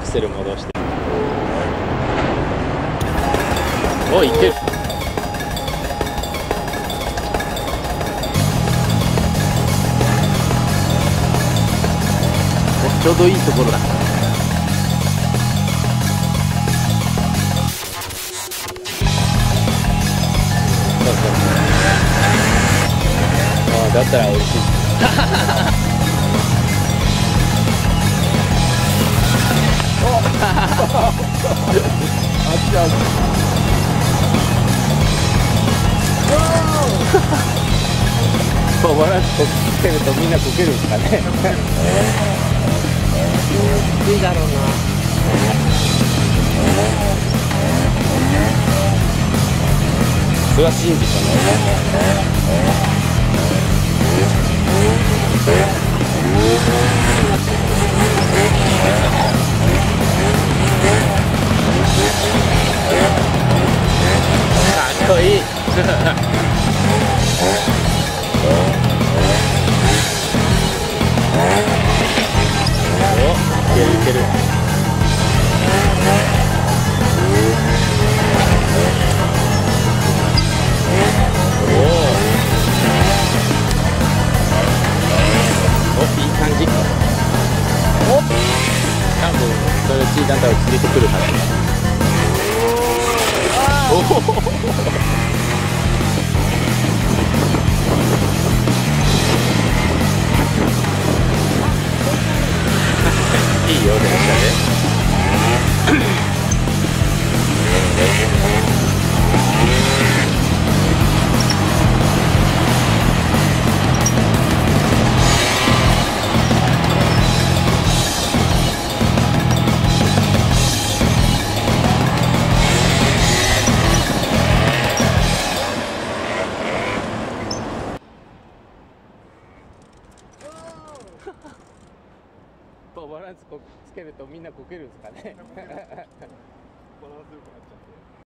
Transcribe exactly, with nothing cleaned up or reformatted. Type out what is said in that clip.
クセル戻して、おい、いける。ちょうどいいところだ。そうそう、ああ、だったら美味しい。あっちあっち。バランスつけるとみんなこけるんですかね。いいだろうな。それは真実だね。かっこいい。いけるいける。おお、いい感じ。お、多分それチータンタを連れてくるからね。おおいいようでしたね。バランスこつけるとみんなこけるんですかね。バランスよくなっちゃって。